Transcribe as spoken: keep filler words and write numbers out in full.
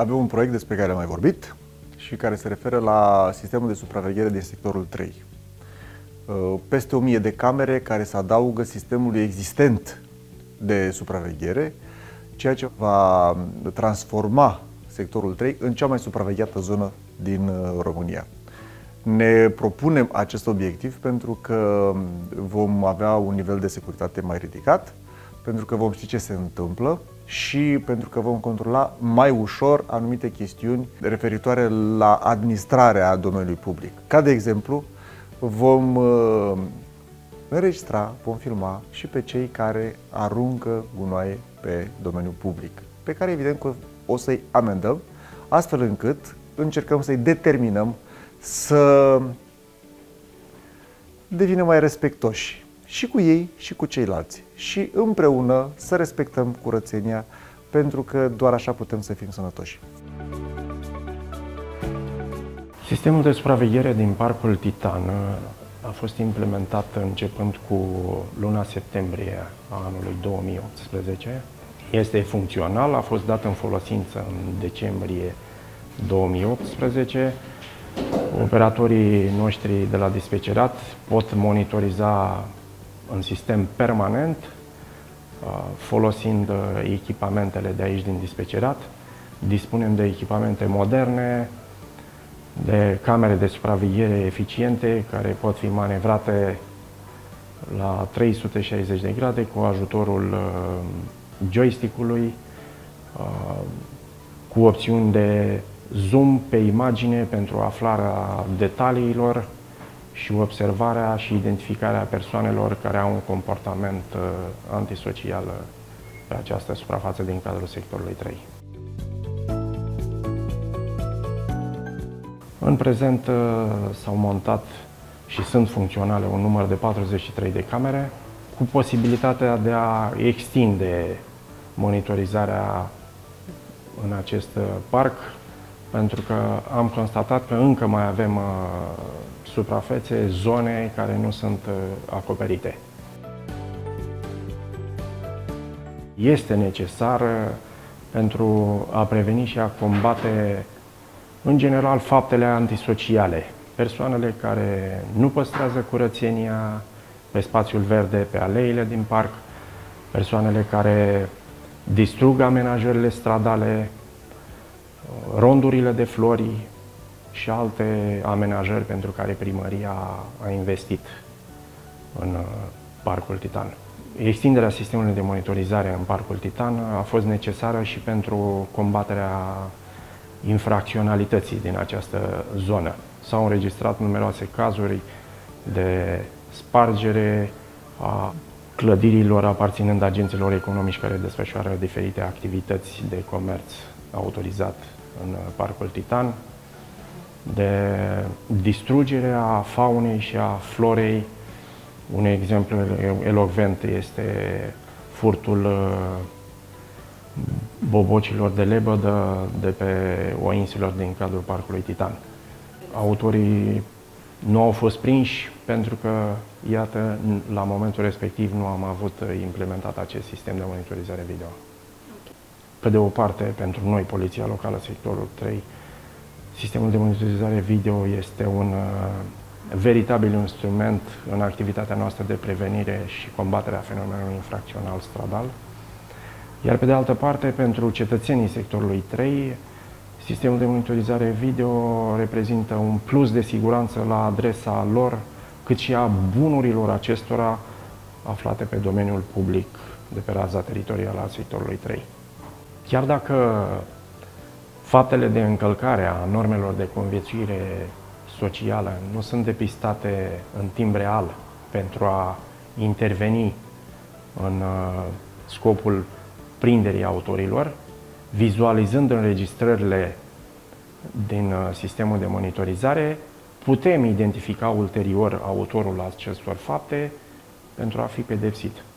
avem un proiect despre care am mai vorbit și care se referă la sistemul de supraveghere din sectorul trei. Peste o mie de camere care se adaugă sistemului existent de supraveghere, ceea ce va transforma sectorul trei în cea mai supravegheată zonă din România. Ne propunem acest obiectiv pentru că vom avea un nivel de securitate mai ridicat, pentru că vom ști ce se întâmplă și pentru că vom controla mai ușor anumite chestiuni referitoare la administrarea domeniului public. Ca de exemplu, vom înregistra, vom filma și pe cei care aruncă gunoaie pe domeniul public, pe care evident că o să-i amendăm, astfel încât încercăm să-i determinăm să devină mai respectoși și cu ei și cu ceilalți și împreună să respectăm curățenia, pentru că doar așa putem să fim sănătoși. Sistemul de supraveghere din Parcul Titan a fost implementat începând cu luna septembrie a anului două mii optsprezece. Este funcțional, a fost dat în folosință în decembrie două mii optsprezece. Operatorii noștri de la dispecerat pot monitoriza în sistem permanent, folosind echipamentele de aici din dispecerat. Dispunem de echipamente moderne, de camere de supraveghere eficiente care pot fi manevrate la trei sute șaizeci de grade cu ajutorul joystick-ului, cu opțiuni de zoom pe imagine pentru aflarea detaliilor și observarea și identificarea persoanelor care au un comportament antisocial pe această suprafață din cadrul sectorului trei. În prezent s-au montat și sunt funcționale un număr de patruzeci și trei de camere, cu posibilitatea de a extinde monitorizarea în acest parc, pentru că am constatat că încă mai avem uh, suprafețe, zone care nu sunt uh, acoperite. Este necesar uh, pentru a preveni și a combate, în general, faptele antisociale. Persoanele care nu păstrează curățenia pe spațiul verde, pe aleile din parc, persoanele care distrug amenajările stradale, rondurile de flori și alte amenajări pentru care primăria a investit în Parcul Titan. Extinderea sistemului de monitorizare în Parcul Titan a fost necesară și pentru combaterea infracționalității din această zonă. S-au înregistrat numeroase cazuri de spargere a clădirilor aparținând agenților economici care desfășoară diferite activități de comerț autorizat în Parcul Titan, de distrugerea faunei și a florei. Un exemplu elocvent este furtul bobocilor de lebădă de pe o insulă din cadrul Parcului Titan. Autorii nu au fost prinși pentru că, iată, la momentul respectiv nu am avut implementat acest sistem de monitorizare video. Pe de o parte, pentru noi, Poliția Locală, sectorul trei, sistemul de monitorizare video este un uh, veritabil instrument în activitatea noastră de prevenire și combaterea fenomenului infracțional stradal. Iar pe de altă parte, pentru cetățenii sectorului trei, sistemul de monitorizare video reprezintă un plus de siguranță la adresa lor, cât și a bunurilor acestora aflate pe domeniul public de pe raza teritorială a sectorului trei. Chiar dacă faptele de încălcare a normelor de conviețuire socială nu sunt depistate în timp real pentru a interveni în scopul prinderii autorilor, vizualizând înregistrările din sistemul de monitorizare, putem identifica ulterior autorul acestor fapte pentru a fi pedepsit.